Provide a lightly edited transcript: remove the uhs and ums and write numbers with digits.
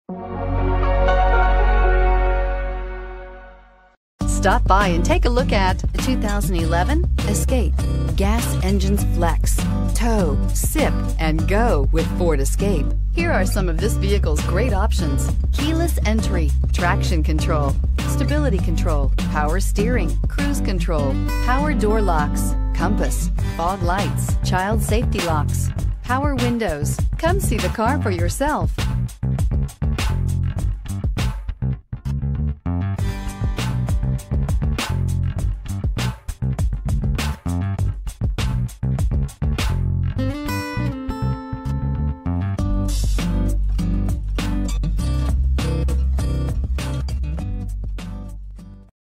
Stop by and take a look at the 2011 Escape. Gas engines flex, tow, sip, and go with Ford Escape. Here are some of this vehicle's great options: keyless entry, traction control, stability control, power steering, cruise control, power door locks, compass, fog lights, child safety locks, power windows. Come see the car for yourself.